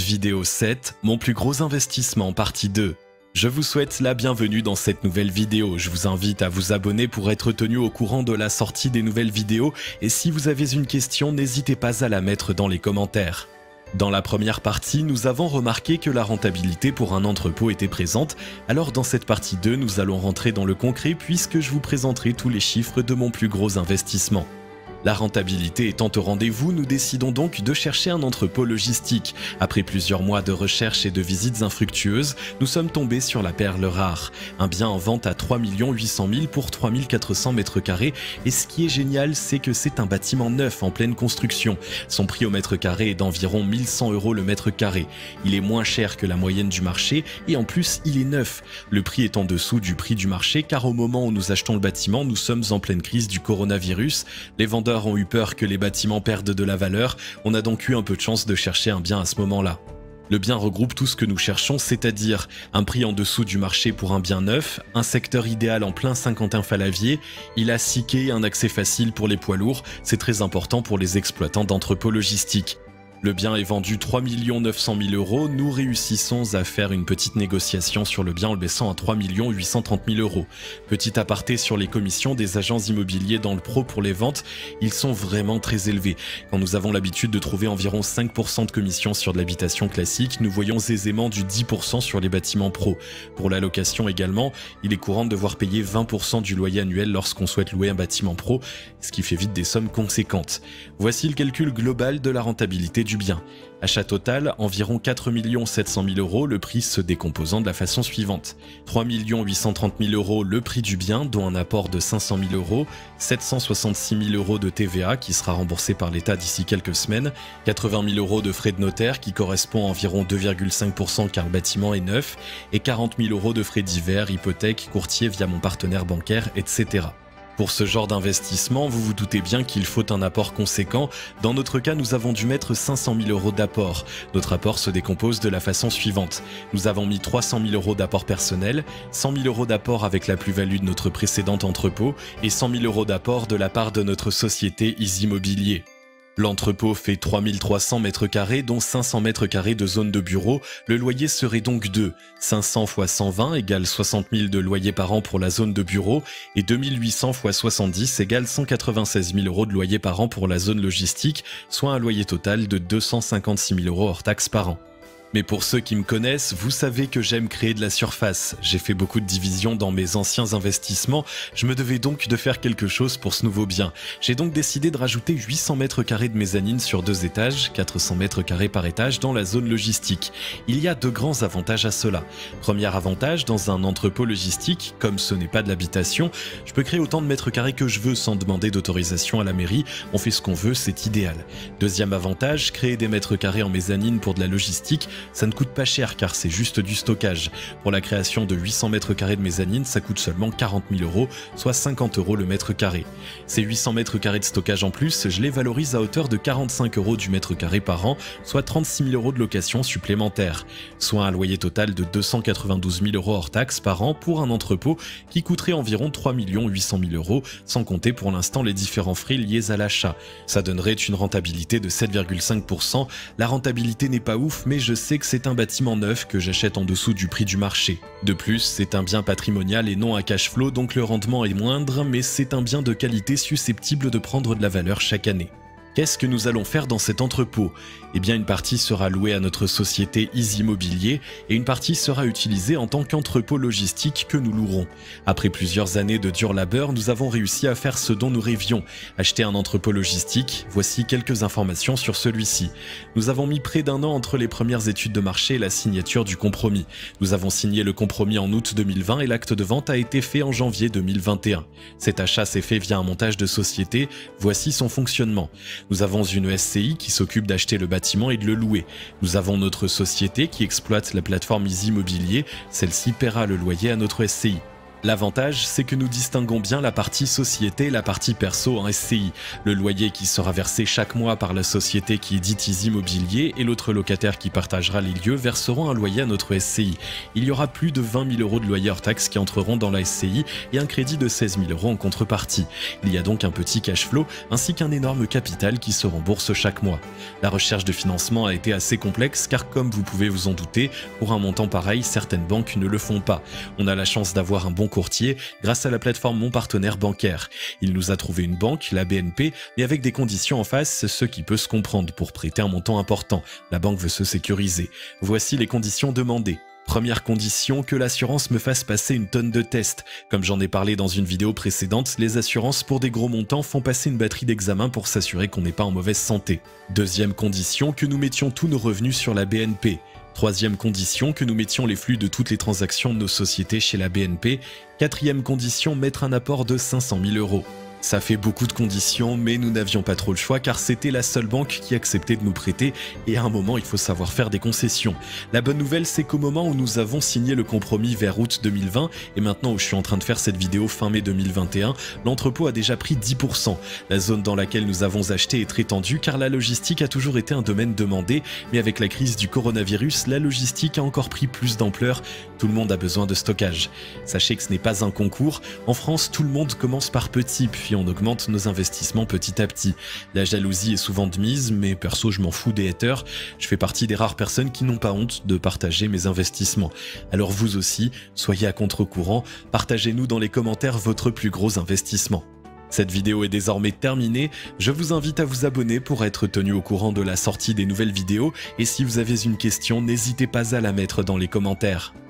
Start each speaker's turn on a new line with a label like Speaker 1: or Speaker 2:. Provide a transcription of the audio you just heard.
Speaker 1: Vidéo 7, mon plus gros investissement partie 2. Je vous souhaite la bienvenue dans cette nouvelle vidéo. Je vous invite à vous abonner pour être tenu au courant de la sortie des nouvelles vidéos et si vous avez une question, n'hésitez pas à la mettre dans les commentaires. Dans la première partie, nous avons remarqué que la rentabilité pour un entrepôt était présente, alors dans cette partie 2, nous allons rentrer dans le concret puisque je vous présenterai tous les chiffres de mon plus gros investissement. La rentabilité étant au rendez-vous, nous décidons donc de chercher un entrepôt logistique. Après plusieurs mois de recherche et de visites infructueuses, nous sommes tombés sur la perle rare. Un bien en vente à 3 800 000 pour 3400 m². Et ce qui est génial, c'est que c'est un bâtiment neuf en pleine construction. Son prix au mètre carré est d'environ 1100 € le mètre carré. Il est moins cher que la moyenne du marché et en plus, il est neuf. Le prix est en dessous du prix du marché car au moment où nous achetons le bâtiment, nous sommes en pleine crise du coronavirus. Les vendeurs ont eu peur que les bâtiments perdent de la valeur, on a donc eu un peu de chance de chercher un bien à ce moment-là. Le bien regroupe tout ce que nous cherchons, c'est-à-dire un prix en dessous du marché pour un bien neuf, un secteur idéal en plein Saint-Quentin-Fallavier, il a 6 quais et un accès facile pour les poids lourds, c'est très important pour les exploitants d'entrepôts logistiques. Le bien est vendu 3 900 000 €, nous réussissons à faire une petite négociation sur le bien en le baissant à 3 830 000 €. Petit aparté sur les commissions des agents immobiliers dans le pro pour les ventes, ils sont vraiment très élevés. Quand nous avons l'habitude de trouver environ 5% de commissions sur de l'habitation classique, nous voyons aisément du 10% sur les bâtiments pro. Pour la location également, il est courant de devoir payer 20% du loyer annuel lorsqu'on souhaite louer un bâtiment pro, ce qui fait vite des sommes conséquentes. Voici le calcul global de la rentabilité du bien. Achat total, environ 4 700 000 €, le prix se décomposant de la façon suivante. 3 830 000 € le prix du bien, dont un apport de 500 000 €, 766 000 € de TVA qui sera remboursé par l'État d'ici quelques semaines, 80 000 € de frais de notaire qui correspond à environ 2,5% car le bâtiment est neuf, et 40 000 € de frais divers, hypothèque, courtier via mon partenaire bancaire, etc. Pour ce genre d'investissement, vous vous doutez bien qu'il faut un apport conséquent. Dans notre cas, nous avons dû mettre 500 000 € d'apport. Notre apport se décompose de la façon suivante. Nous avons mis 300 000 € d'apport personnel, 100 000 € d'apport avec la plus-value de notre précédent entrepôt et 100 000 € d'apport de la part de notre société Easy Immobilier. L'entrepôt fait 3300 m², dont 500 m² de zone de bureau. Le loyer serait donc de 500 x 120 égale 60 000 de loyer par an pour la zone de bureau et 2800 x 70 égale 196 000 € de loyer par an pour la zone logistique, soit un loyer total de 256 000 € hors taxes par an. Mais pour ceux qui me connaissent, vous savez que j'aime créer de la surface. J'ai fait beaucoup de divisions dans mes anciens investissements, je me devais donc de faire quelque chose pour ce nouveau bien. J'ai donc décidé de rajouter 800 m² de mezzanine sur 2 étages, 400 m² par étage dans la zone logistique. Il y a 2 grands avantages à cela. Premier avantage, dans un entrepôt logistique, comme ce n'est pas de l'habitation, je peux créer autant de mètres carrés que je veux sans demander d'autorisation à la mairie, on fait ce qu'on veut, c'est idéal. Deuxième avantage, créer des mètres carrés en mezzanine pour de la logistique, ça ne coûte pas cher car c'est juste du stockage. Pour la création de 800 m² de mezzanine, ça coûte seulement 40 000 €, soit 50 € le mètre carré. Ces 800 m² de stockage en plus, je les valorise à hauteur de 45 € du mètre carré par an, soit 36 000 € de location supplémentaire. Soit un loyer total de 292 000 € hors taxes par an pour un entrepôt qui coûterait environ 3 800 000 €, sans compter pour l'instant les différents frais liés à l'achat. Ça donnerait une rentabilité de 7,5%. La rentabilité n'est pas ouf, mais je sais que c'est un bâtiment neuf que j'achète en dessous du prix du marché. De plus, c'est un bien patrimonial et non un cash flow, donc le rendement est moindre, mais c'est un bien de qualité susceptible de prendre de la valeur chaque année. Qu'est-ce que nous allons faire dans cet entrepôt? Eh bien, une partie sera louée à notre société Easy Immobilier et une partie sera utilisée en tant qu'entrepôt logistique que nous louerons. Après plusieurs années de dur labeur, nous avons réussi à faire ce dont nous rêvions, acheter un entrepôt logistique. Voici quelques informations sur celui-ci. Nous avons mis près d'1 an entre les premières études de marché et la signature du compromis. Nous avons signé le compromis en août 2020 et l'acte de vente a été fait en janvier 2021. Cet achat s'est fait via un montage de société. Voici son fonctionnement. Nous avons une SCI qui s'occupe d'acheter le bâtiment et de le louer. Nous avons notre société qui exploite la plateforme Easy Immobilier, celle-ci paiera le loyer à notre SCI. L'avantage, c'est que nous distinguons bien la partie société et la partie perso en SCI. Le loyer qui sera versé chaque mois par la société qui est dite Easy Immobilier et l'autre locataire qui partagera les lieux verseront un loyer à notre SCI. Il y aura plus de 20 000 € de loyer hors taxe qui entreront dans la SCI et un crédit de 16 000 € en contrepartie. Il y a donc un petit cash flow ainsi qu'un énorme capital qui se rembourse chaque mois. La recherche de financement a été assez complexe car comme vous pouvez vous en douter, pour un montant pareil, certaines banques ne le font pas. On a la chance d'avoir un bon courtier grâce à la plateforme Mon Partenaire Bancaire. Il nous a trouvé une banque, la BNP, mais avec des conditions en face, ce qui peut se comprendre pour prêter un montant important. La banque veut se sécuriser. Voici les conditions demandées. Première condition, que l'assurance me fasse passer une tonne de tests. Comme j'en ai parlé dans une vidéo précédente, les assurances pour des gros montants font passer une batterie d'examen pour s'assurer qu'on n'est pas en mauvaise santé. Deuxième condition, que nous mettions tous nos revenus sur la BNP. Troisième condition, que nous mettions les flux de toutes les transactions de nos sociétés chez la BNP. Quatrième condition, mettre un apport de 500 000 €. Ça fait beaucoup de conditions, mais nous n'avions pas trop le choix car c'était la seule banque qui acceptait de nous prêter et à un moment il faut savoir faire des concessions. La bonne nouvelle c'est qu'au moment où nous avons signé le compromis vers août 2020 et maintenant où je suis en train de faire cette vidéo fin mai 2021, l'entrepôt a déjà pris 10%. La zone dans laquelle nous avons acheté est très tendue car la logistique a toujours été un domaine demandé, mais avec la crise du coronavirus, la logistique a encore pris plus d'ampleur. Tout le monde a besoin de stockage. Sachez que ce n'est pas un concours. En France, tout le monde commence par petit, puis on augmente nos investissements petit à petit. La jalousie est souvent de mise, mais perso, je m'en fous des haters. Je fais partie des rares personnes qui n'ont pas honte de partager mes investissements. Alors vous aussi, soyez à contre-courant. Partagez-nous dans les commentaires votre plus gros investissement. Cette vidéo est désormais terminée, je vous invite à vous abonner pour être tenu au courant de la sortie des nouvelles vidéos et si vous avez une question, n'hésitez pas à la mettre dans les commentaires.